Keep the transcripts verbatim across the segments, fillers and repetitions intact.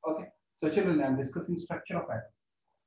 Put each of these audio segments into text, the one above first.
Okay. So children, I'm discussing structure of atom.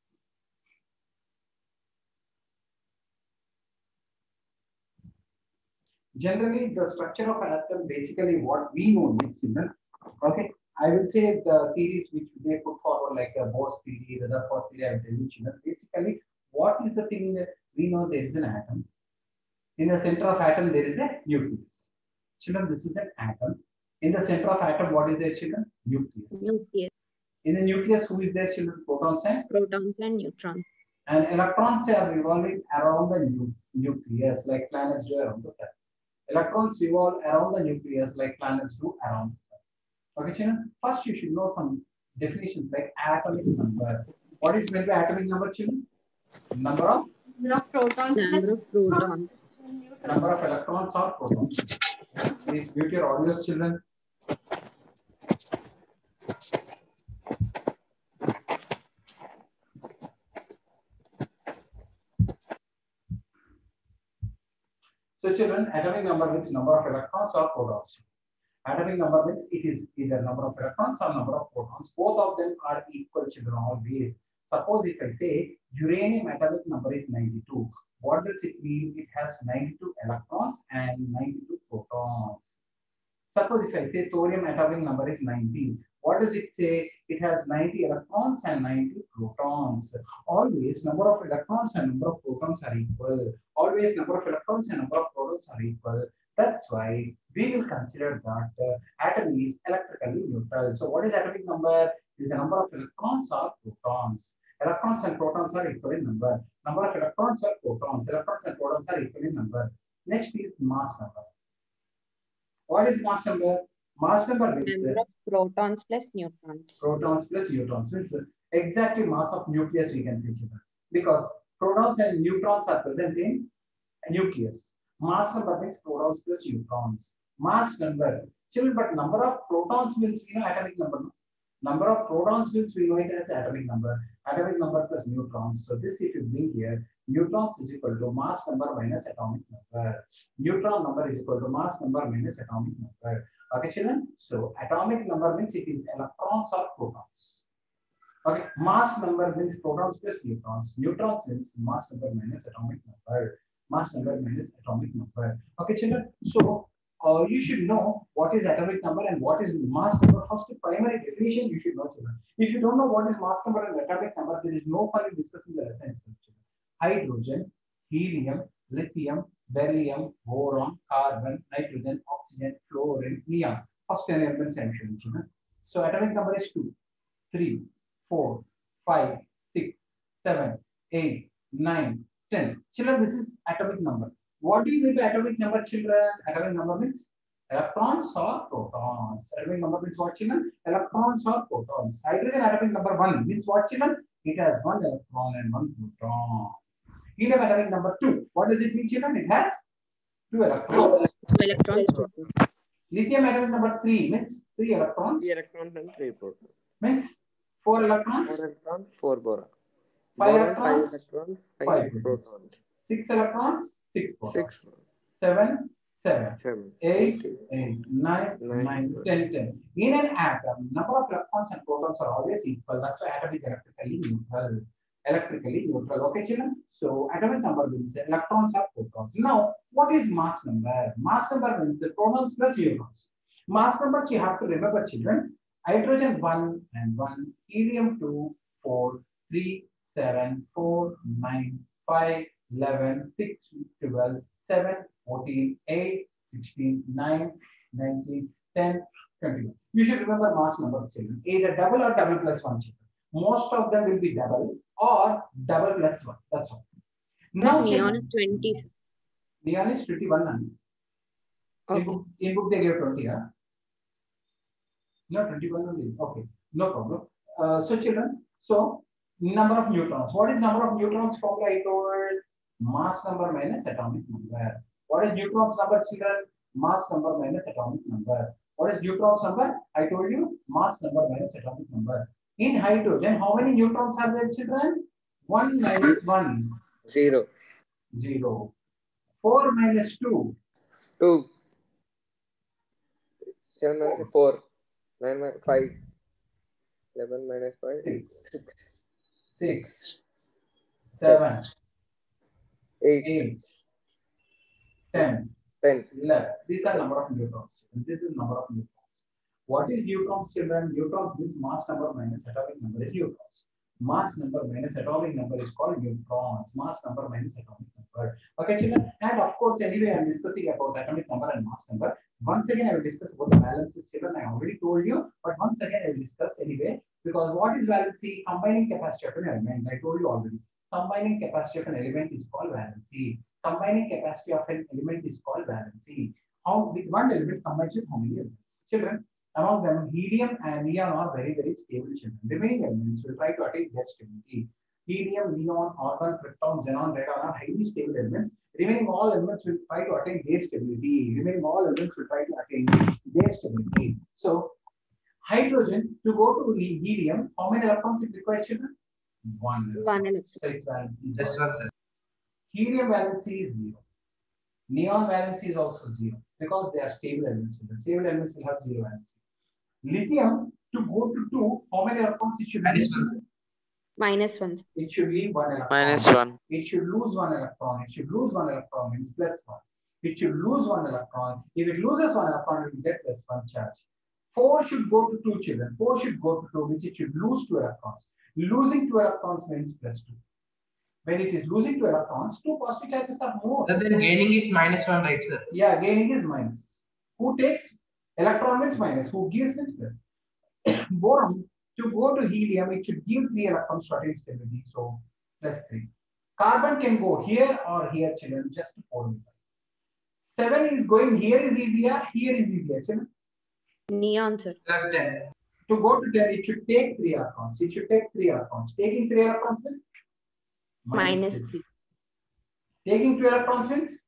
Generally, the structure of atom, basically what we know is, children, okay, I will say the theories which they put forward, like a Bohr's theory, Rutherford theory, I will tell you, children, basically, what is the thing that we know there is an atom. In the center of atom, there is a nucleus. Children, this is an atom. In the center of atom, what is there, children? Nucleus. Nucleus. In the nucleus, who is there, children? Protons and protons and neutrons. And electrons are revolving around the nu nucleus, like planets do around the sun. Electrons revolve around the nucleus, like planets do around the sun. Okay, children. First, you should know some definitions like atomic number. What is meant by atomic number, children? Number of number of protons. Number of protons. Number of electrons or protons. Please mute your audio, children. So children, atomic number means number of electrons or protons. Atomic number means it is either number of electrons or number of protons. Both of them are equal, children, always. Suppose if I say uranium atomic number is ninety-two, what does it mean? It has ninety-two electrons and ninety-two protons. Suppose if I say thorium atomic number is nineteen, what does it say? It has ninety electrons and ninety protons. Always number of electrons and number of protons are equal. Always number of electrons and number of protons are equal. That's why we will consider that uh, atom is electrically neutral. So what is atomic number? Is the number of electrons or protons. Electrons and protons are equal in number. Number of electrons or protons. Electrons and protons are equal in number. Next is mass number. What is mass number? Mass number means number of protons plus neutrons. Protons plus neutrons. It's exactly mass of nucleus, we can say, because protons and neutrons are present in a nucleus. Mass number means protons plus neutrons. Mass number, children, but number of protons means we know atomic number. No? Number of protons means we know it as atomic number. Atomic number plus neutrons. So this if you bring here, neutrons is equal to mass number minus atomic number. Neutron number is equal to mass number minus atomic number. Okay, children. So atomic number means it is electrons or protons. Okay, mass number means protons plus neutrons. Neutrons means mass number minus atomic number. Mass number minus atomic number. Okay, children. So uh, you should know what is atomic number and what is mass number. First, primary definition you should know, children. If you don't know what is mass number and atomic number, there is no fun in discussing the lesson itself. Hydrogen, helium, lithium, beryllium, boron, carbon, nitrogen, oxygen, fluorine, neon. First ten elements I am showing, children. So atomic number is two, three, four, five, six, seven, eight, nine, ten. Children, this is atomic number. What do you mean by atomic number, children? Atomic number means electrons or protons. Atomic number means what, children? Electrons or protons. Hydrogen atomic number one means what, children? It has one electron and one proton. Helium atomic number two. What does it mean, children? It has two electrons. Two electrons. Lithium atomic number three means three electrons. Three electrons and three protons. Means four electrons. Four electrons, four boron. Five boron, electrons. five electrons, five, Five protons. Six electrons. Six protons. Six. Seven. Seven. Seven. Eight. Eight. Eight. Nine. Nine. Nine. Ten. Ten. In an atom, number of electrons and protons are always equal. That's why atom is electrically neutral. Electrically neutral. Okay, children. So atomic number means electrons or protons. Now, what is mass number? Mass number means protons plus neutrons. Mass numbers you have to remember, children. Hydrogen one and one, helium two, four, three, seven, four, nine, five, eleven, six, twelve, seven, fourteen, eight, sixteen, nine, nineteen, ten, twenty-one. You should remember mass number, children. Either double or double plus one, children. Most of them will be double or double plus one. That's all. Now, neon is twenty. Neon is twenty-one. Okay. In book, in book they gave twenty. Huh? No, twenty-one only. Okay, no problem. Uh, so, children, so number of neutrons. What is number of neutrons formula? I told mass number minus atomic number. What is neutrons number, children? Mass number minus atomic number. What is neutrons number? I told you mass number minus atomic number. In hydrogen, how many neutrons are there, children? one minus one. Zero. Zero. four minus two. Two. seven minus four. nine minus five. eleven minus five. six, six. six, seven. seven, eight. eight, ten, ten. eleven. These are number of neutrons. This is number of neutrons. What is neutrons, children? Neutrons means mass number minus atomic number is neutrons. Mass number minus atomic number is called neutrons. Mass number minus atomic number. Okay, children. And of course, anyway, I'm discussing about atomic number and mass number. Once again, I will discuss about the valences, children. I already told you, but once again, I will discuss anyway. Because what is valency? Combining capacity of an element. I told you already. Combining capacity of an element is called valency. Combining capacity of an element is called valency. How with one element combines with how many elements? Children, among them, helium and neon are very, very stable children. Remaining elements will try to attain their stability. Helium, neon, argon, krypton, xenon, radon are highly stable elements. Remaining all elements will try to attain their stability. Remaining all elements will try to attain their stability. So, hydrogen, to go to helium, how many electrons it requires, children? One. One electron. So its valency is Just one. one, sir. Helium valency is zero. Neon valency is also zero because they are stable elements. The stable elements will have zero valency. Lithium, to go to two, how many electrons it should Minus leave? one. Minus one. It should leave one electron. Minus one. It should lose one electron. It should lose one electron means plus one. It should lose one electron. If it loses one electron, it will get plus one charge. Four should go to two, children. Four should go to two, means it should lose two electrons. Losing two electrons means plus two. When it is losing two electrons, two positive charges are more. Sir, then gaining is minus one, right, sir? Yeah, gaining is minus. Who takes electron means minus. Who gives means plus. Boron, to go to helium, it should give three electrons to attain stability. So plus three. Carbon can go here or here, children, just to four. Seven is going here is easier, here is easier, children. Neon, sir. Sir, ten. To go to ten, it should take three electrons. It should take three electrons. Taking three electrons means Minus three. three. Taking two electrons means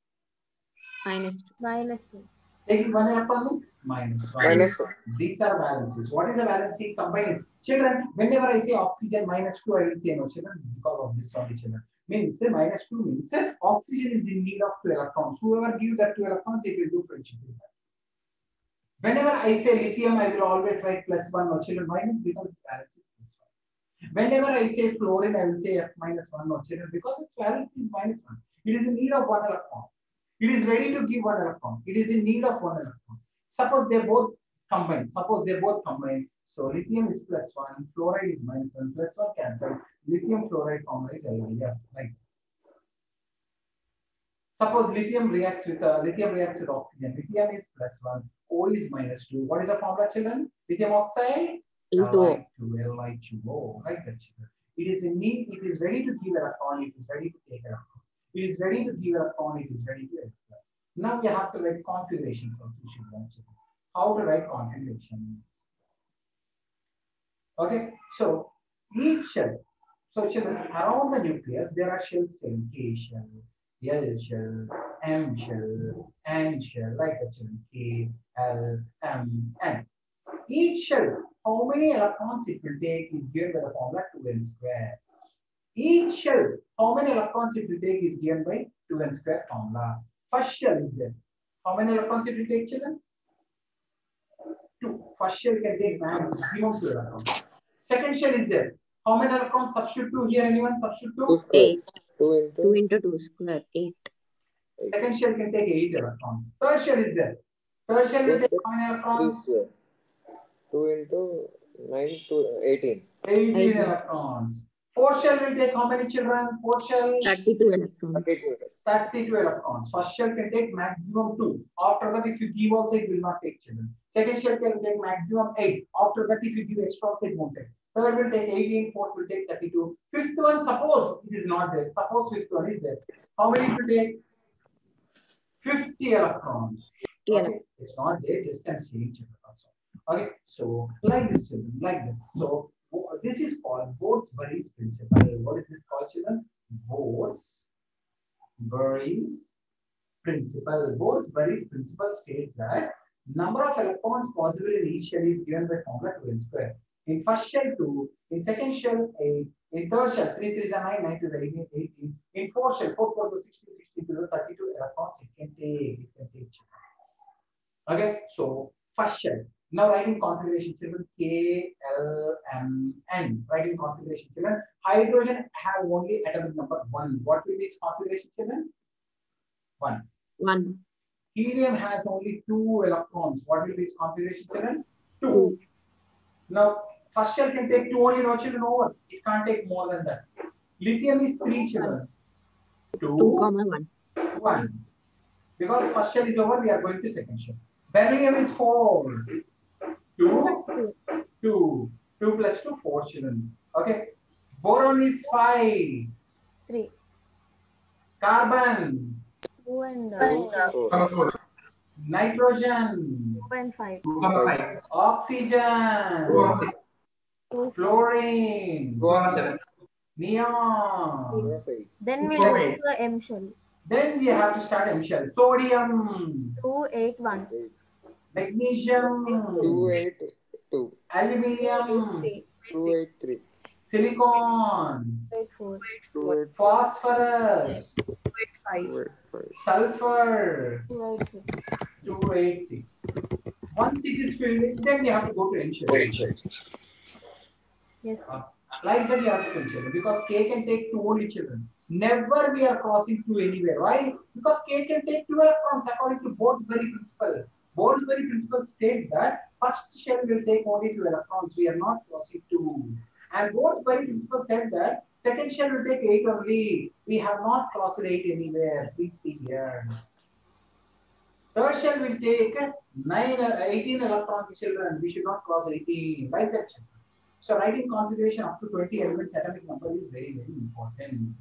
Minus two. Minus two. taking one electron means minus one. Minus one. These are valencies. What is a valency? Combine. Children, whenever I say oxygen minus two, I will say no, children, because of this only, children. Means say minus two means say oxygen is in need of two electrons. Whoever gives that two electrons, it will do friendship with that. Whenever I say lithium, I will always write plus one, no, children. Why? Means because its valence is plus one. Whenever I say fluorine, I will say F minus one, no, children, because its valence is minus one. It is in need of one electron. It is ready to give one electron. It is in need of one electron. Suppose they both combine. Suppose they both combine. So lithium is plus one, fluoride is minus one, plus one cancel. Lithium fluoride formula is L I F. Like suppose lithium reacts with uh, lithium reacts with oxygen. Lithium is plus one, O is minus two. What is the formula, children? Lithium oxide Into L I two, L I two O. Like that, children. It is in need. It is ready to give electron. It is ready to take electron. It is ready to give electron. It is ready to expel. Now you have to write configurations also. You should learn, children. How to write configurations. Okay, so each shell. So children, around the nucleus there are shells, K shell, L shell, M shell, N shell, like that, children. K, L, M, N. Each shell, how many electrons it will take is given by the formula two n square. Each shell, how many electrons it will take is given by two n square formula. First shell is there. How many electrons it will take, children? Two. First shell can take maximum two electrons. Second shell is there. How many electrons? Substitute two here. Anyone substitute two? Two square. eight. Two into. Two into two square. Eight. Second shell can take eight electrons. Third shell is there. Third shell will take how many Three electrons? square. Two into nine to eighteen. eighteen Eighteen. electrons. Fourth shell will take how many, children? Fourth shell Thirty-two electrons. Thirty-two. thirty-two electrons. First shell can take maximum two. After that, if you give also, it will not take, children. Second shell can take maximum eight. After that, if you give extra, it won't take. Third will take eighteen. Fourth will take thirty-two. Fifth one, suppose it is not there. Suppose fifth one is there. How many will take? fifty electrons. Yeah. Okay. It's not there. Just I'm saying, children. Okay. So like this, children. Like this. So this is called Bose-Bury's principle. What is this called, children? Bose-Bury's principle. Bose-Bury's principle states that number of electrons possible in each shell is given by formula two n square. In first shell two, in second shell eight, in third shell three three is nine, nine to the eighteen, eighteen. In fourth shell four four to sixteen, sixteen to the thirty-two electrons it can take. It can take. Okay, so first shell. Now writing configuration children K, L, M, N. Writing configuration children. Hydrogen have only atomic number one. What will be its configuration children? One. One. Helium has only two electrons. What will be its configuration children? Two. Two. Now first shell can take two only, no children over. It can't take more than that. Lithium is three children. Two Two, comma one. one. Because first shell is over, we are going to second shell. Beryllium is four. Two, two. Two plus two, four children. Okay. Boron is five. Three. Carbon. Two and uh, Four. Nitrogen. two and five. two comma five. Oxygen. two comma six. Two. Fluorine. two comma seven. Neon. Four of eight. Then we'll Two, go eight. to the M shell. Then we have to start M shell. Sodium. Two, eight, one. Eight. Magnesium. Two eight two. Aluminium. Three. Two eight three. Silicon. Eight, four. Two eight Phosphorus. two eight five. Sulfur. Two, eight, six. two eighty-six. Once it is filled, then you have to go to M shell. Yes. Uh, like that you have to consider because K can take two only children. Never we are crossing two anywhere. Why? Because K can take two electrons according to Borsberry principle. Borsberry principle states that first shell will take only two electrons. We are not crossing two. And Borsberry principle said that second shell will take eight only. We have not crossed eight anywhere. Please see here. Third shell will take nine, uh, eighteen electrons children. We should not cross eighteen. Like that. Children. So writing configuration up to twenty elements atomic number is very, very important.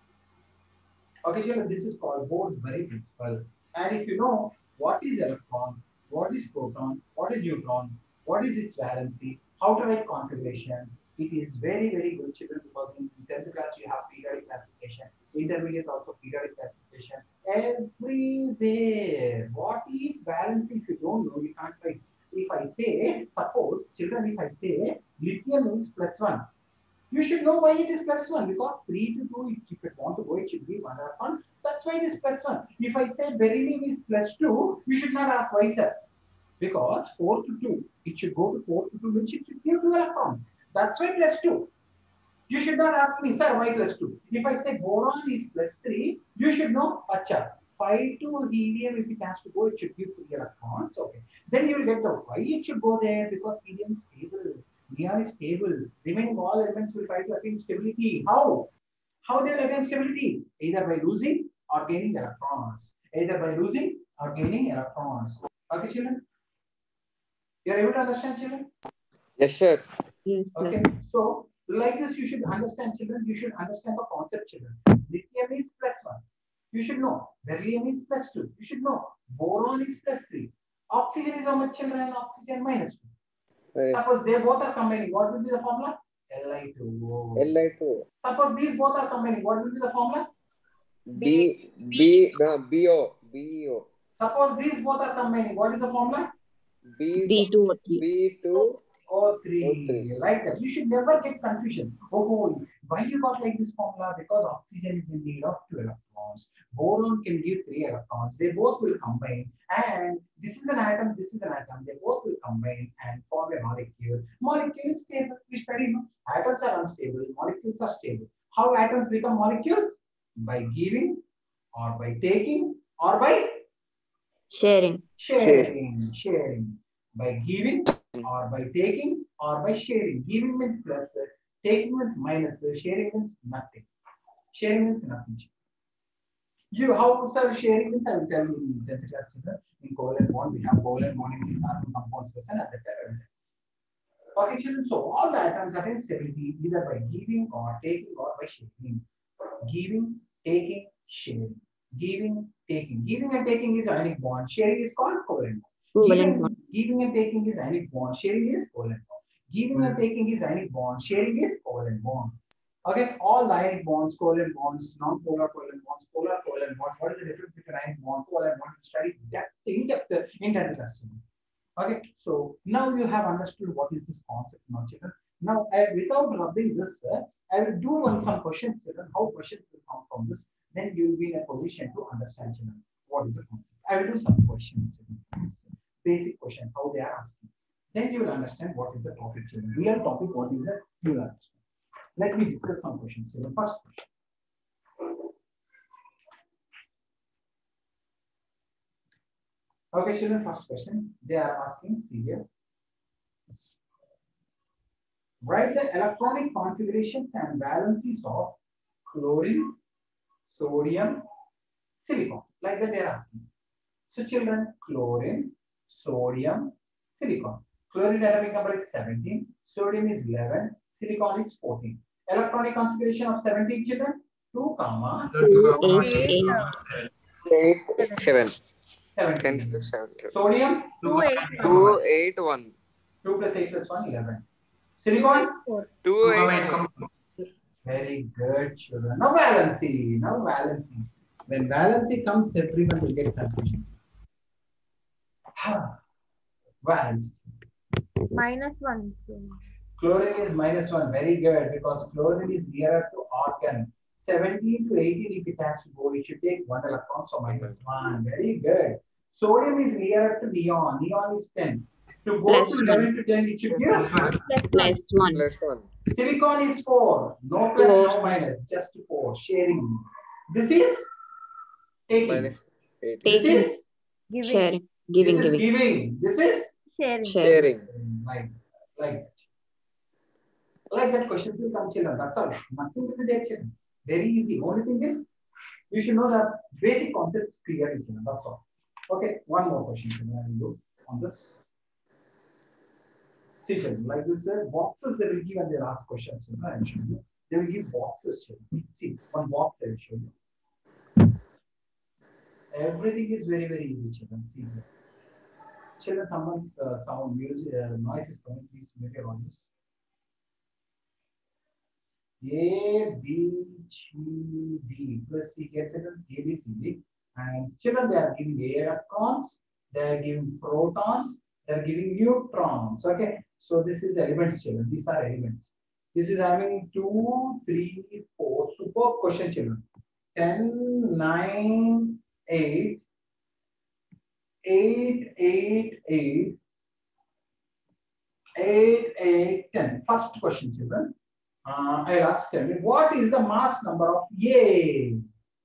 Okay, children, this is called Borsberry principle. And if you know what is electron, what is proton, what is neutron, what is its valency, how to write configuration, it is very, very good, children, because in tenth class you have periodic classification, intermediate also periodic classification, everywhere. What is valency? If you don't know, you can't write. If I say, suppose, children, if I say lithium is plus one, you should know why it is plus one, because three to two, if you want to go, it should be one electron. That's why it is plus one. If I say beryllium is plus two, you should not ask why, sir. Because four to two, it should go to four to two, which it should give two electrons. That's why plus two. You should not ask me, sir, why plus two? If I say boron is plus three, you should know, acha, five to helium, if it has to go, it should give three electrons. Okay. Then you will get the why it should go there, because helium is stable. Neon is stable. Remaining all elements will try to attain stability. How? How they will attain stability? Either by losing or gaining electrons. Either by losing or gaining electrons. Okay, children? You are able to understand, children? Yes, sir. Yes, sir. Okay. So, like this, you should understand, children. You should understand the concept, children. Lithium is plus one. You should know. Beryllium is plus two. You should know. Boron is plus three. Oxygen is how much, children? Oxygen minus two. Yes. Suppose they both are combining, what will be the formula? L I two O. L I two. Suppose these both are combining, what will be the formula? B B no B O B O. Suppose these both are combining, what is the formula? B B two or three. B two O three. O three. Like that. You should never get confusion. Oh, why you got like this formula? Because oxygen is in need of two electrons. Boron can give three electrons. They both will combine. And this is an atom, this is an atom. They both will combine and form a molecule. Molecule is stable. We study, no? Atoms are unstable. Molecules are stable. How atoms become molecules? By giving, or by taking, or by Sharing. sharing. Sharing. By giving, or by taking, or by sharing. Giving means plus, taking means minus, sharing means nothing. Sharing means nothing. You how sir sharing means I will tell you in tenth class, children. In covalent bond, we have covalent bonding in carbon compounds person at the time. Okay, children. So all the atoms attain stability either by giving or taking or by sharing. Giving, taking, sharing. Giving, taking. Giving and taking is ionic bond. Sharing is called covalent bond. Covalent Giving, bond. giving and taking is ionic bond. Sharing is covalent bond. Giving and taking is ionic bond. Sharing is covalent bond. Okay, all the ionic bonds, covalent bonds, non-polar covalent bonds, polar covalent bonds. What is the difference between ionic bond, covalent bond? Study depth, in depth, in tenth class. Okay, so now you have understood what is this concept, now, children. Now, I, without rubbing this, uh, I will do one some questions, children. How questions will come from this? Then you will be in a position to understand, children, what is the concept. I will do some questions, children. Basic questions, how they are asking. Then you will understand what is the topic. Children. Real topic, what is that? You will understand. Let me discuss some questions. Children. First question. Okay, children, first question. They are asking, see here. Write the electronic configurations and valencies of chlorine, sodium, silicon. Like that they are asking. So children, chlorine, sodium, silicon. Chlorine atomic number is seventeen, sodium is eleven, silicon is fourteen. Electronic configuration of seventeen children, two comma, Eight, eight. eight, seven. ten seventeen. plus seven. Sodium, Two eight two, eight, one. two plus eight plus one, eleven. Silicon, four. two, eight, very good children. Now valency, now valency. When valency comes, everyone will get confusion. Valency. Minus one. Chlorine is minus one, very good, because chlorine is nearer to argon. seventeen to eighteen, if it has to go, it should take one electron, so minus one, very good. Sodium is nearer to neon, neon is ten. To go Plus to one. eleven to ten, it should give Plus Plus one. plus one. silicon is four, no plus, Four. no minus, just four, sharing. This is taking. Minus eight. This Taking. is Giving. Sharing. Giving, this is giving. giving. This is Sharing. Sharing. Sharing. like like that. Like that questions will come, children. That's all. Nothing to be there, children. Very easy. Only thing is you should know the basic concepts clearly, children. That's all. Okay, one more question, children. I will do on this. See, children, like this, uh, boxes they will give and they'll ask questions. You know, I will show you. They will give boxes, children. See, one box I will show you. Everything is very, very easy, children. See this. Children, someone's uh, sound music uh, noise is coming. Please make it on this. A, B, G, D plus C here, children. A, B, C, D. And children, they are giving electrons, they are giving protons, they are giving neutrons. Okay. So this is elements, children. These are elements. This is having two, three, four. Superb question, children. ten, nine, eight. eight, eight, eight, eight, eight, ten. First question, children. Uh, I'll ask them, what is the mass number of A?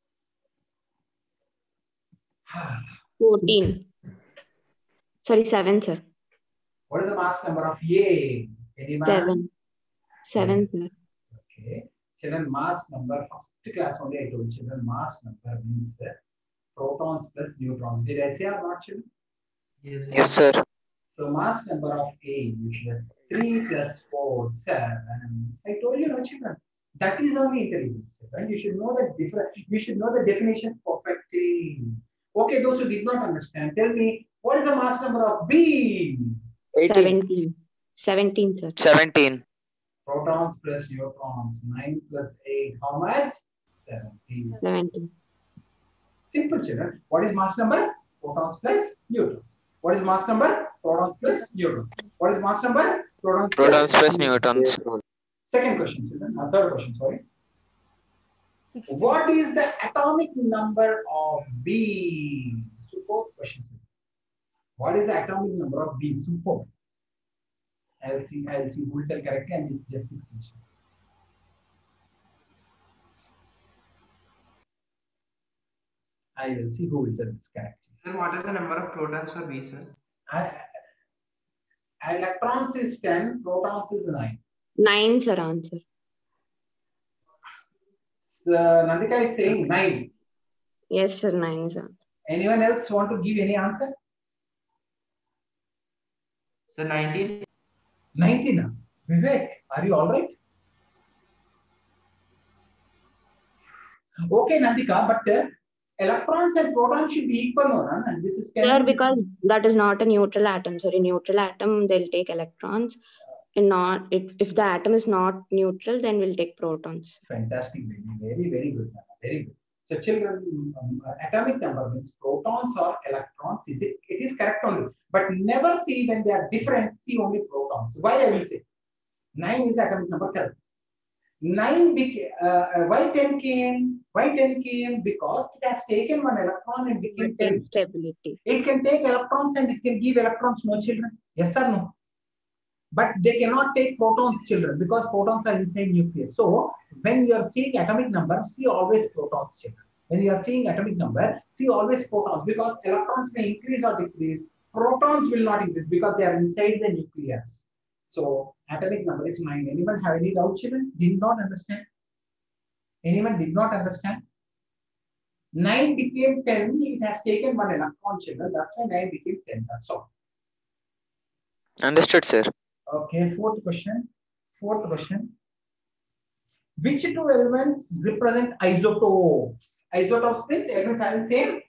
Fourteen. Sorry, seven, sir. What is the mass number of A? Any man? Seven. Seven, sir. Okay. Children, mass number, first class only I told children, mass number means the protons plus neutrons. Did I say or not, children? Yes. Yes, sir. So mass number of A is three plus four, seven. I told you, no, children. That is only intelligence. Right? You should know the different. You should know the definitions perfectly. Okay, those who did not understand, tell me what is the mass number of B? eighteen. Seventeen. Seventeen, sir. seventeen. Protons plus neutrons. Nine plus eight. How much? Seventeen. Seventeen. Simple, children. What is mass number? Protons plus neutrons. What is mass number? Protons plus neutrons. What is mass number? Protons, Protons plus newtons. Second question, children. Uh, third question, sorry. Sixteen. What is the atomic number of B? Superb question. What is the atomic number of B? Superb. I'll see, I'll see who will tell correctly and it's justification. I will see who will tell this correctly. Sir, what is the number of protons for B, sir? I, electrons is ten, protons is nine. Nine, sir, answer. So, Nandika is saying nine. Yes, sir, nine is answer. Anyone else want to give any answer? Sir, nineteen. nineteen. Vivek, are you all right? Okay, Nandika, but uh, electrons and protons should be equal, no? Huh? And this is Sir, because that is not a neutral atom. Sorry, neutral atom, they'll take electrons. And not if, if the atom is not neutral, then we'll take protons. fantastic, baby. Very, very good. Very good. So, children, um, uh, atomic number means protons or electrons. Is it? It is correct only. But never see when they are different, see only protons. Why I will say? nine is atomic number ten. nine became, uh, why ten came? Why ten came? Because it has taken one electron and became ten. Stability. It can take electrons and it can give electrons, no children. Yes or no? but they cannot take protons, children, because protons are inside nucleus. So when you are seeing atomic number, see always protons, children. When you are seeing atomic number, see always protons, because electrons may increase or decrease. Protons will not increase because they are inside the nucleus. So atomic number is nine. Anyone have any doubt, children? Did not understand? Anyone did not understand? nine became ten. It has taken one electron, children. That's why nine became ten. That's all. Understood, sir. Okay, fourth question. Fourth question. Which two elements represent isotopes? Isotopes means elements having same.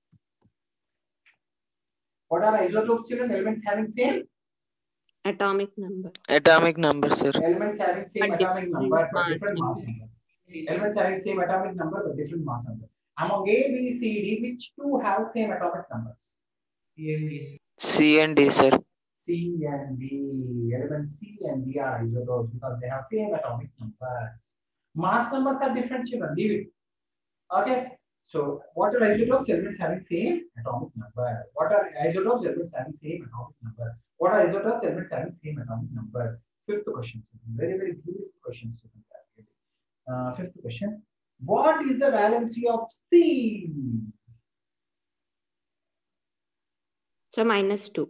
What are isotopes, children? Elements having same. Atomic number. Atomic number, sir. Elements having same But atomic different number but mass different mass number. number. Elements having same atomic number but different mass number. Among A, B, C, D, which two have same atomic numbers? C and D. C and D, sir. C and D. Elements C and D are isotopes because they have same atomic numbers. Mass numbers are different, children. Leave it. Okay. So what are isotopes? Elements having same atomic number. What are isotopes? Elements having same atomic number. What are isotopes? Elements having same atomic number. Fifth question. Very, very beautiful questions. Uh, fifth question. What is the valency of C? So minus two.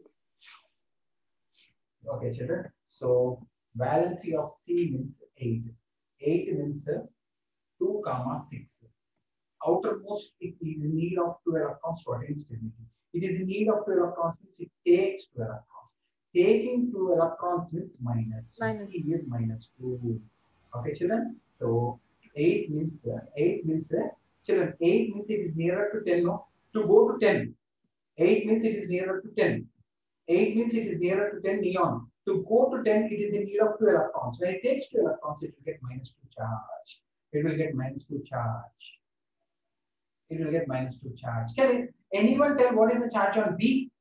Okay, children. So valency of C means eight. eight means uh, two comma six. Outermost, it is in need of two electrons to attain stability. It is in need of two electrons means it takes two electrons. Taking two electrons means minus. So Minus. C is minus two. Okay, children. So eight means uh, eight means uh, children. eight means it is nearer to ten. No, to go to ten. eight means it is nearer to ten. eight means it is nearer to ten neon. To go to ten, it is in need of two electrons. When it takes two electrons, it will get minus two charge. It will get minus two charge. It will get minus two charge. Can anyone tell what is the charge on B?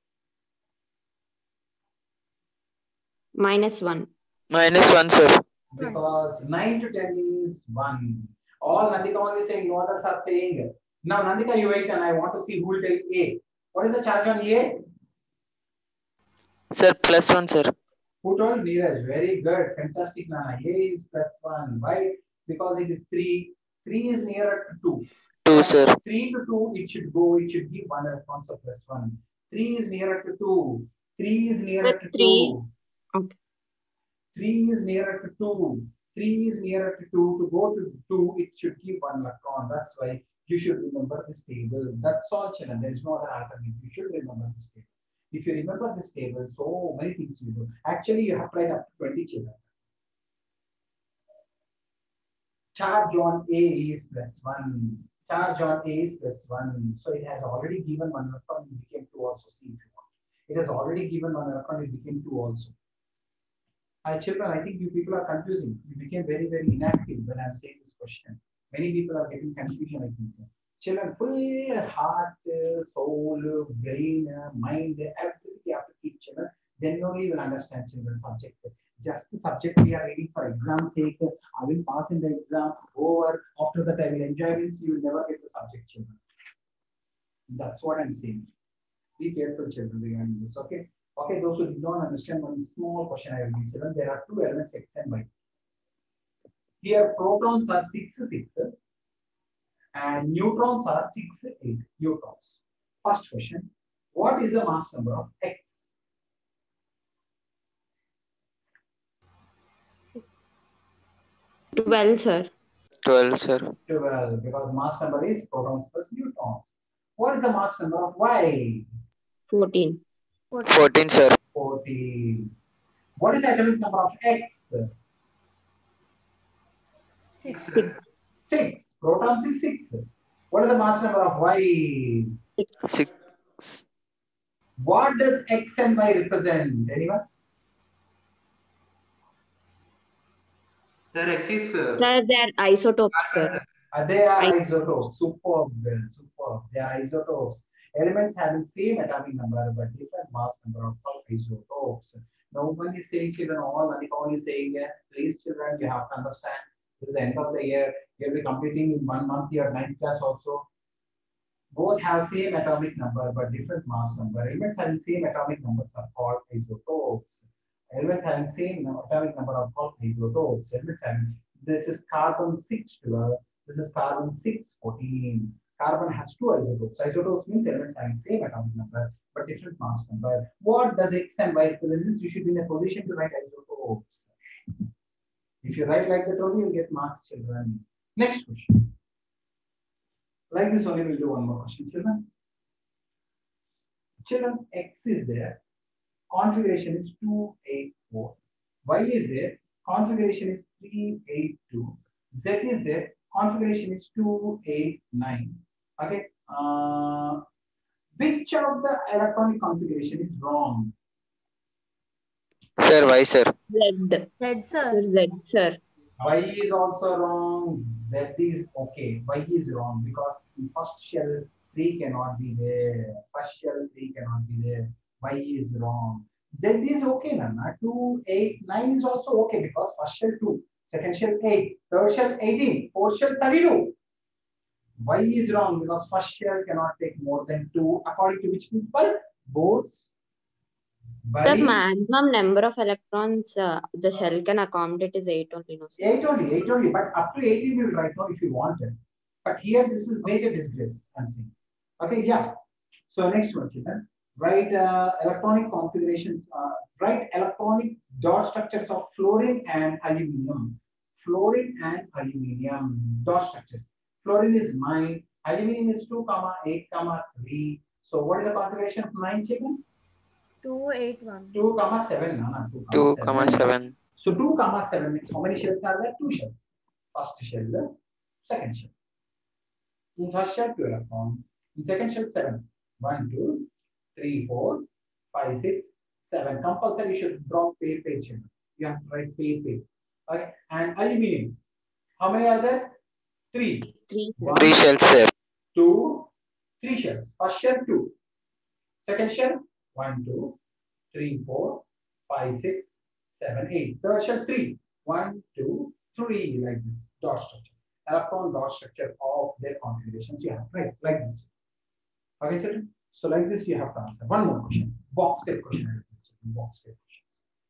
Minus one. Minus one, sir. Because nine to ten is one. All Nandika only saying, no others are saying. Now, Nandika, you wait and I want to see who will tell A. What is the charge on A? Sir, plus one, sir. Who told? Neeraj? Very good. Fantastic, Nana. A is plus one. Why? Because it is three. three is nearer to two. Two, sir. three to two, it should go, it should give one electron, so plus one. three is nearer to two. three is nearer With to three. two. Okay. three is nearer to two. three is nearer to two. To go to two, it should give one electron. That's why you should remember this table. That's all, children. There is no other alternative. You should remember this table. If you remember this table, so many things you do. Actually, you have tried up to twenty, children. Charge on A is plus one. Charge on A is plus one. So it has already given one electron, it became two also. See if you want. It has already given one electron, it became two also. Hi, children, I think you people are confusing. You became very, very inactive when I'm saying this question. Many people are getting confusion, I think. Children, full heart, soul, brain, mind, everything you have to teach children. Then only you will understand children subject. Just the subject we are reading for exam sake, I will pass in the exam over. After that, I will enjoy means you will never get the subject, children. That's what I'm saying. Be careful, children, regarding this. Okay. Okay, those who did not understand one small question I will give children. There are two elements X and Y. Here, protons are six, six, and neutrons are six, eight neutrons. First question: what is the mass number of X? twelve, sir. twelve, sir. twelve, because mass number is protons plus neutrons. What is the mass number of Y? fourteen. fourteen, sir. fourteen. What is the atomic number of X? Six. six. Protons is six. What is the mass number of Y? six. What does X and Y represent? Anyone? Sir, X is uh, Sir, they are isotopes, sir. Uh, they are I- isotopes. Superb, well, superb. They are isotopes. Elements having same atomic number but different mass number of isotopes. No one is saying children, all Manikon is saying, uh, please children, you have to understand. This is the end of the year. You'll be completing in one month your ninth class also. Both have same atomic number but different mass number. Elements having same atomic numbers are called isotopes. Elements having same atomic number are called isotopes. Elements having this is carbon six twelve. This is carbon six fourteen. Carbon has two isotopes. Isotopes means elements having same atomic number but different mass number. What does X and Y represent? You should be in a position to write isotopes. If you write like that only, you get marks, children. Next question. Like this only, we'll do one more question, children. Children, X is there. Configuration is two eight four. Y is there. Configuration is three eight two. Z is there. Configuration is two eight nine. Okay. Uh, which of the electronic configuration is wrong? Sir, why, sir? Z. Z, Sir, sir. Z, sir. Y is also wrong. Z is okay. Y is wrong because the first shell three cannot be there. First shell three cannot be there. Y is wrong. Z is okay, Nana. two, eight, nine is also okay because first shell two, second shell eight, third shell eighteen, fourth shell thirty-two. Y is wrong because first shell cannot take more than two according to which principle? Both. The maximum number of electrons uh, the shell can accommodate is eight only, no, sir? eight only, eight only, but up to eighteen you will write now if you want it. But here this is major disgrace, I'm saying. Okay, yeah. So next one, children. Write uh, electronic configurations, uh, write electronic dot structures of fluorine and aluminum. Fluorine and aluminum dot structures. Fluorine is nine, aluminum is two, eight, three. So what is the configuration of nine, children? two eight one. two, seven. No, no, two, comma seven. So two, seven means how many shells are there? Two shells. First shell, second shell. In first shell, two electrons. In second shell, seven. One, two, three, four, five, six, seven. Compulsory you should drop pair, pair shell. You have to write pair, pair. Okay. And aluminum. How many are there? Three. Three. One, Three shells, sir. Two, three shells. First shell, two. Second shell, one, two, three, four, five, six, seven, eight. Third shell, three. One, two, three, like this. Dot structure. Electron dot structure of their configurations you have, right? Like this. Okay, children? So like this, you have to answer. One more question. Box type question. Box type questions.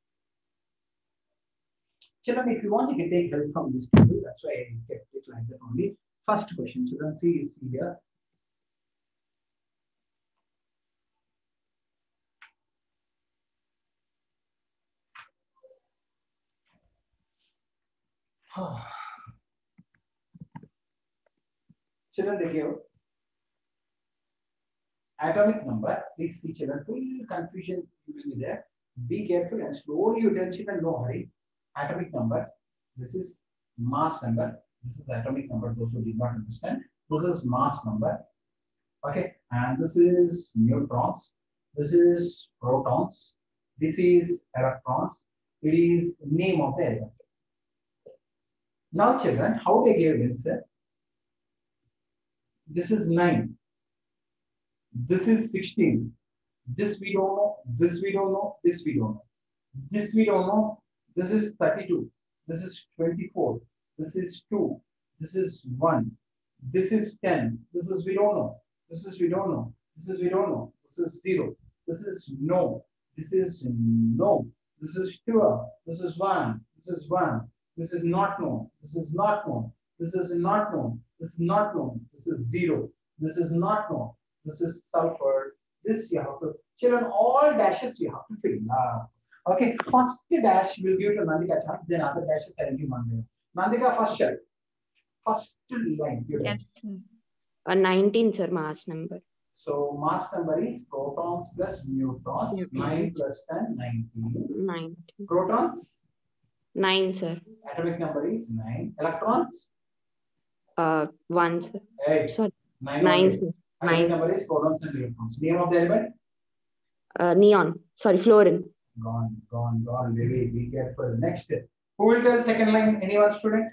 Children, if you want, you can take help from this table. That's why I kept it like that only. First question. Children, see, see here. Children, they give atomic number. Please see, children, full confusion will be there. Be careful and slowly you tell children, no hurry. Atomic number. This is mass number. This is atomic number. Those who did not understand. This is mass number. Okay, and this is neutrons. This is protons. This is electrons. It is name of the element. Now, children, how they gave answer? This is nine. This is sixteen. This we don't know. This we don't know. This we don't know. This we don't know. This is thirty-two. This is twenty-four. This is two. This is one. This is ten. This is we don't know. This is we don't know. This is we don't know. This is zero. This is no. This is no. This is two. This is one. This is one. This is not known. This is not known. This is not known. This is not known. This is zero. This is not known. This is sulfur. This you have to, children, all dashes you have to fill up. Okay, first dash will give to Nandika chance, then other dashes I will give Nandika. Nandika, first shell. First line. Yes, sir. Uh, nineteen, sir, mass number. So mass number is protons plus neutrons. Neutrons. nine plus ten, nineteen. nineteen. Protons, nine, sir. atomic number is nine. Electrons, Uh, one, sir. eight. Sorry, nine. nine, only. sir. Atomic Nine. number is protons and electrons. Name of the element? Uh, neon. Sorry, fluorine. Gone, gone, gone. Very be careful. Next. Who will tell second line? Any other student?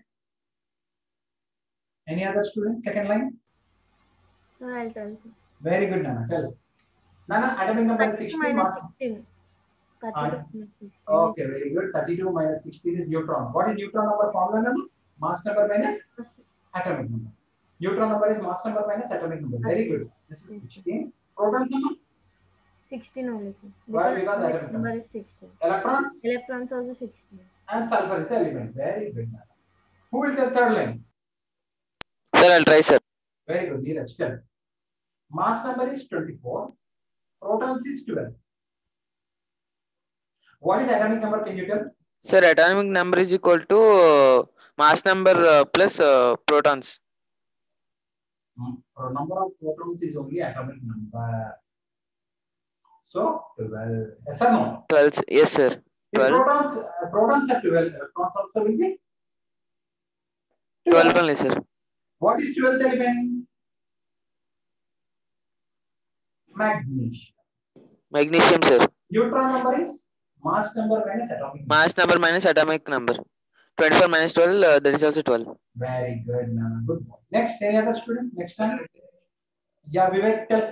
Any other student? Second line? So I'll tell you. Very good, Nana. Tell. Nana, atomic number is thirty-two sixteen. minus Mass. sixteen. Ah, thirty-two minus sixteen. Okay, very good. thirty-two minus sixteen is neutron. What is neutron number formula number? Mass number minus atomic number. Neutron number is mass number minus atomic number. Very good. This is sixteen. Proton number? sixteen only, sir. Why? Because Because atomic atomic number number. is sixteen. Electrons Electrons also sixteen. and sulfur is the element. Very good. Who will tell third line? Sir, I'll try, sir. Very good. Neeraj, tell. Mass number is twenty-four. Protons is twelve. What is atomic number? Can you tell? Sir, atomic number is equal to uh, mass number uh, plus uh, protons. Hmm. Or number of protons is only atomic number. So twelve. Yes or no? twelve. Yes, sir. If twelve. protons, uh, protons are twelve, electrons also will be twelve only, sir. What is twelfth element? Magnesium. Magnesium, sir. Neutron number is mass number minus atomic number. Mass number minus atomic number. twenty-four minus twelve, uh, that is also twelve. Very good, Nana. Good point. Next, any other student? Next time? Yeah, Vivek, tell.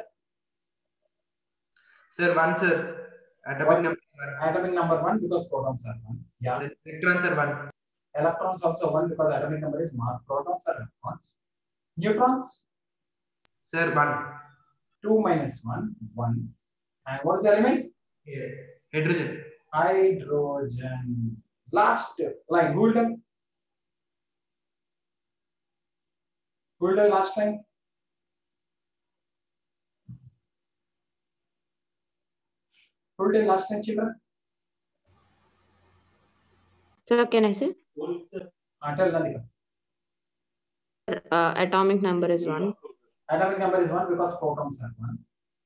Sir, one, sir. Atomic What? number one. Atomic number one because protons are one. Yeah. Sir, electrons are one. Electrons also one because atomic number is mass. Protons are electrons. Neutrons, Sir, one. two minus one, one. And what is the element? Yeah. Hydrogen. Hydrogen. Last line. Who will tell? Who will tell last line? Who will tell last line, children? So can I say? Uh, tell Nandika. Uh, atomic number is one. Atomic number is one because protons are one.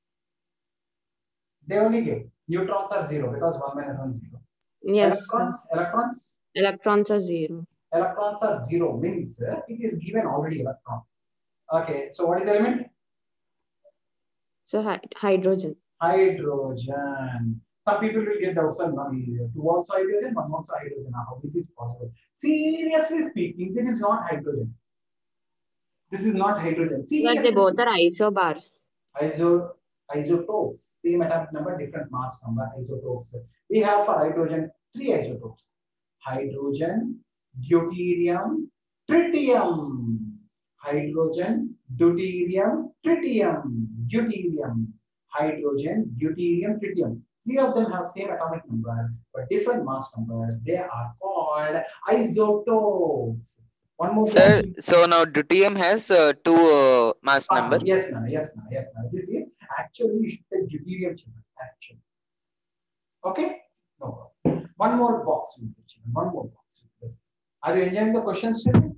They only give. Neutrons are zero because one minus one is zero. Yes. Electrons, electrons, Electrons are zero. electrons are zero means uh, it is given already electron. Okay, so what is the element? So hy hydrogen. Hydrogen. Some people will get the also two also hydrogen, one also hydrogen. How it is possible? Seriously speaking, this is not hydrogen. This is not hydrogen. But they both are isobars. Iso, isotopes, same atomic number, different mass number, isotopes. We have for hydrogen three isotopes: hydrogen, deuterium, tritium. Hydrogen, deuterium, tritium, deuterium, hydrogen, deuterium, tritium. Three of them have same atomic number but different mass numbers. They are called isotopes. One more. Sir, so now deuterium has uh, two uh, mass Ah, number. yes, no, yes, no, yes, no. This is actually you should say deuterium children. Actually, okay. No problem. One more box. Children. One more box. Are you enjoying the questions, children?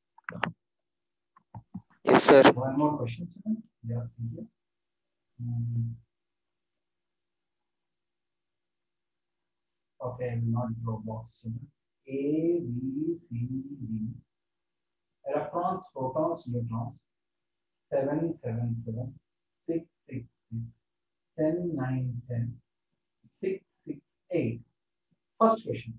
Yes, sir. One more question. Yes. Hmm. Okay, I will not draw box. A, B, C, D. Electrons, protons, neutrons. Seven, seven, seven. Six, six, six. Ten, nine, ten. Six, six, eight. First question.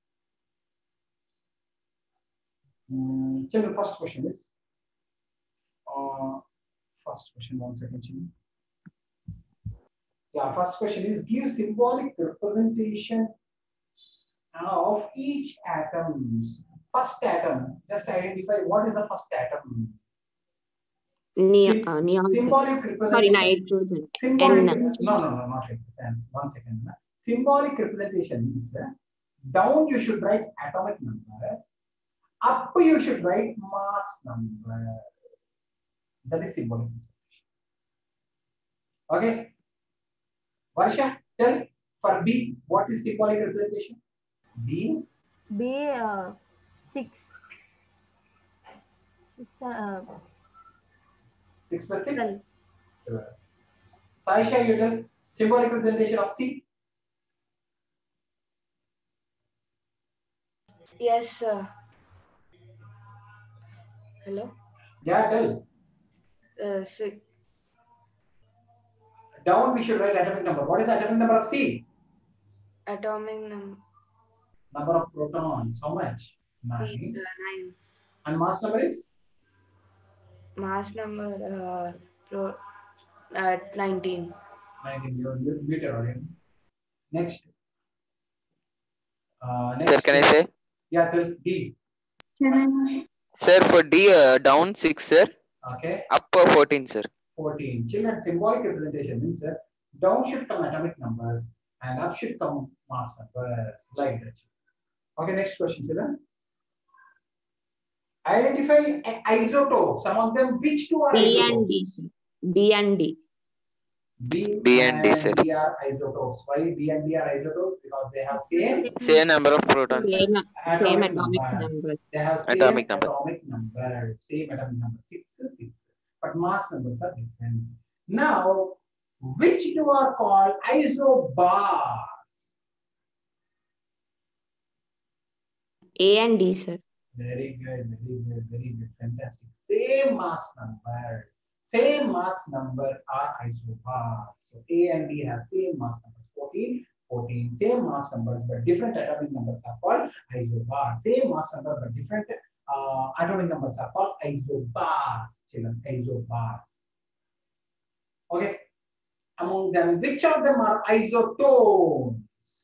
Hmm. Children, first question is. Uh, first question, one second, children. Yeah, first question is give symbolic representation of each atom's first atom. Just identify what is the first atom. Ne Sym uh, neon. symbolic Sorry, representation. nitrogen. Symbolic. N. No, no, no, not like that. One second. Symbolic representation means uh, down you should write atomic number, up you should write mass number. That is symbolic representation. Okay. Varsha, tell for B, what is symbolic representation? B. B uh, six. It's uh, six plus six. twelve. twelve. Saisha, you tell symbolic representation of C. Yes, sir. Hello? Yeah, tell. Uh, six. Down we should write atomic number. What is the atomic number of C? Atomic number. Number of protons. How much? Nine. Nine. And mass number is? Mass number uh, pro, uh, nineteen. nineteen. You're muted already. Next. Uh, next. Sir, can I say? Yeah, tell D. Sir, for D, uh, down six, sir. Okay. Up uh, fourteen, sir. fourteen. Children, symbolic representation means uh, Down should come atomic numbers and up should come mass numbers like that. Okay, next question, children. Identify a- isotopes. Among them, which two are B and D. isotopes? B and D. B, B and D, sir. D are isotopes. Why B and D are isotopes? Because they have same Same number of protons. Same, same atomic, atomic number. number. They have same Atomic atomic number. number. Same atomic number. Six, six. But mass numbers are different. Now, which two are called isobars? A and D, sir. Very good, very good, very good, fantastic. Same mass number, same mass number are isobars. So A and D have same mass numbers, fourteen, fourteen, same mass numbers, but different atomic numbers are called isobars. Same mass number, but different uh, atomic numbers are called isobars. Children, isobars. Okay. Among them, which of them are isotones?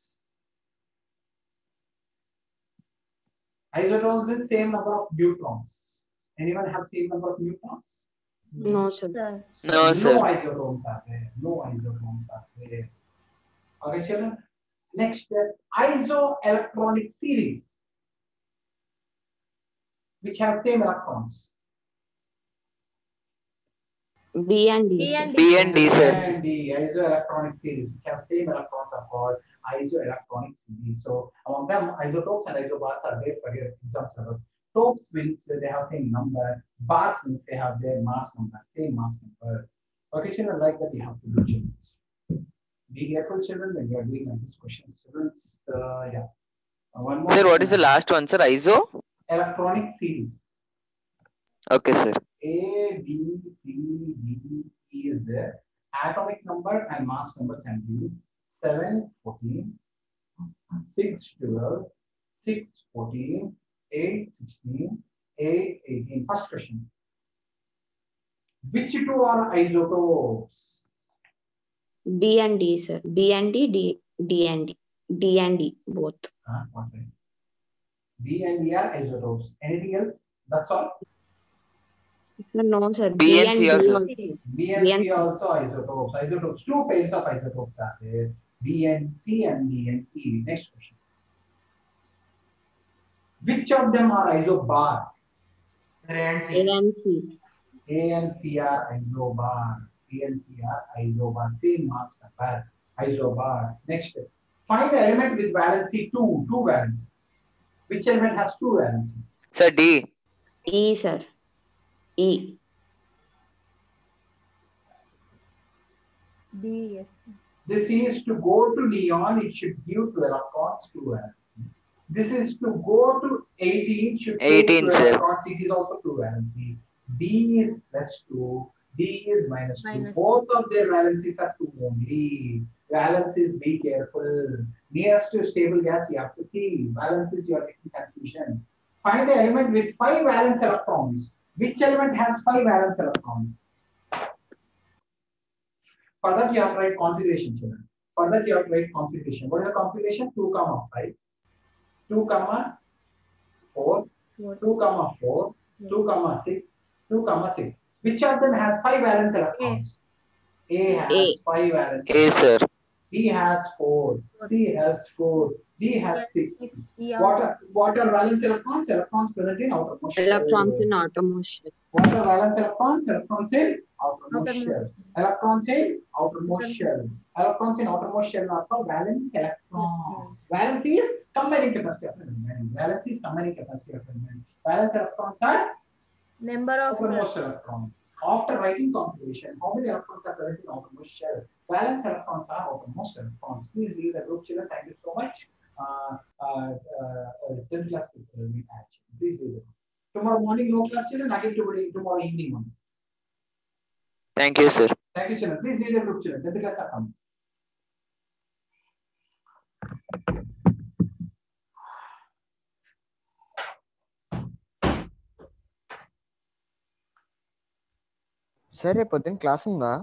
Isotones with same number of neutrons. Anyone have same number of neutrons? No, sir. Sir. No, No sir. isotones are there. No isotones are there. Okay, children. Next, uh, isoelectronic series, which have same electrons. B and D. B sir. and D. B and D, sir. And the isoelectronic series, which have same electrons, are called isoelectronic series. So among them, isotopes and isobars are there for your exam syllabus. Topes means they have same number. Bars means they have their mass number, same mass number. Okay, children, like that you have to do. Children. Be careful, children, when you are doing this question. Students, uh, yeah. Uh, one more. Sir, what is the last one, sir? Iso? Electronic series. Okay, sir. A, B, C, D, E is there. Atomic number and mass numbers and B. seven, fourteen, six, twelve, six, fourteen, eight, sixteen, eight, eighteen. First question. Which two are isotopes? B and D, sir. B and D, D, D and D. D and D, both. Huh? Okay. B and D are isotopes. Anything else? That's all? No, sir. B and C D also. also. B and B and C also isotopes. Isotopes. Two pairs of isotopes are there. B and C and D and E. Next question. Which of them are isobars? A and A C. and C. A and C are isobars. B and C are isobars. Same mass number. Isobars. Next. Find the element with valency two. Two valency. Which element has two valency? Sir, D. E, sir. E. D, yes. This is to go to neon, it should give two electrons, two valency. This is to go to eighteen, should give eighteen, two sir. electrons, it is also two valency. D is plus two, D is minus two. Minus. Both of their valencies are two only. Valencies, be careful. Nearest to stable gas, you have to see. Valencies, you are making confusion. Find the element with five valence electrons. Which element has five valence electrons? For that, you have to write configuration, children. For that, you have to write configuration. What is the configuration? two comma five, two comma four, Four. two comma four, two comma six, two comma six. Which of them has five valence electrons? A has A. five valence. A, sir. B has four. C has four. D has six. Six. E What also. are, what are valence electrons? Electrons present in outermost shell. Electrons in outermost shell. What are valence electrons? Electrons in outermost Outermost. shell. Electrons in outermost shell. Electrons in outermost shell are called valence electrons. Valence is combining capacity of element. Valence is combining capacity of element. Valence electrons are Number of outermost electrons. After writing configuration, how many electrons are present in outermost shell? Valence electrons are outermost electrons. Please leave the group, children. Thank you so much. Uh, uh, uh, tenth class people will meet at you. Please leave the group. Tomorrow morning, no class, children. Again tomorrow, tomorrow evening only. Thank you, sir. Thank you, children. Please leave the group, children. tenth class are coming. Sir రేపు పొద్దున్న class ఉందా?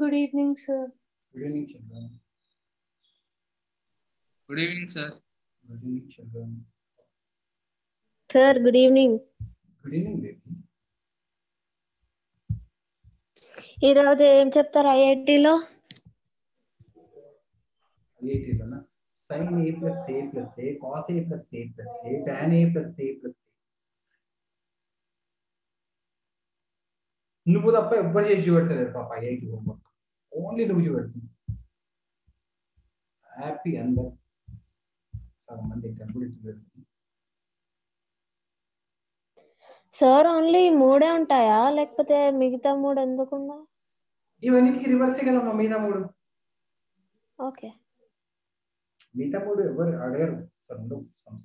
Good evening, sir. Good evening, children. Good evening, sir. Good evening, children. Sir, good evening. Good evening, baby. ఈరోజు ఏం చెప్తారు ఐఐటిలో? ఐఐటీలోనా sin a plus a plus a cos a plus a plus a tan a plus a plus a. నువ్వు తప్ప ఎవ్వరు చేసి చూపెడతలేదు పాప IIT homework. Only నువ్వు చూపెడుతుంది. హ్యాపీ అందరు సగం మంది కనబడి చూపెడుతుంది. సార్ ఓన్లీ మూడే ఉంటాయా లేకపోతే మిగతా మూడు ఎందుకున్నా? ఇవన్నిటికి రివర్సే కదమ్మా మిగతా మూడు. ఓకే. మిగతా మూడు ఎవరు అడగరు సార్ ఉండవు సమస్య.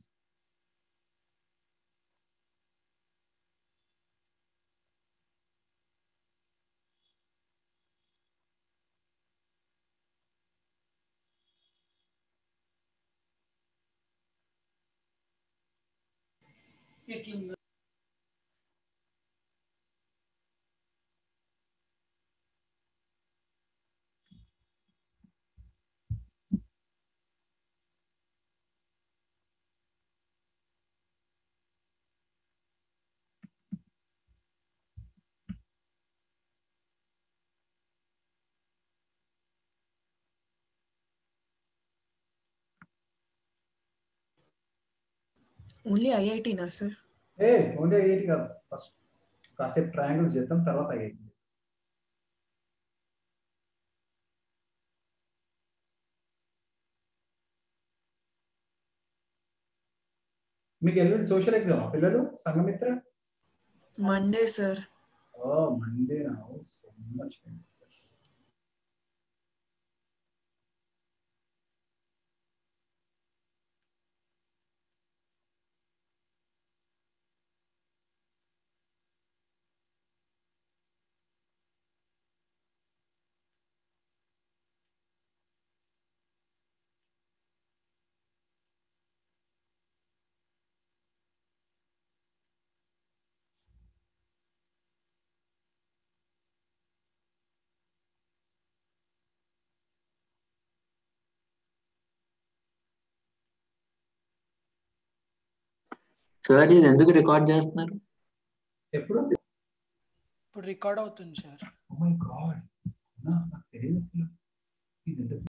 ఓన్లీ ఐఐటీనా సార్? ఏ ఓన్లీ ఐఐటి కాదు, ఫస్ట్ కాసేపు ట్రయాంగిల్ చేద్దాం తర్వాత ఐఐటి. మీకు ఎల్లుండి సోషల్ ఎగ్జామ్ పిల్లలు సంఘమిత్ర? Monday sir. ఓ మండే నా సో మచ్ థాంక్స్. సార్ ఇది ఎందుకు రికార్డ్ చేస్తున్నారు? ఎప్పుడు ఇప్పుడు రికార్డ్ అవుతుంది సార్. Oh my God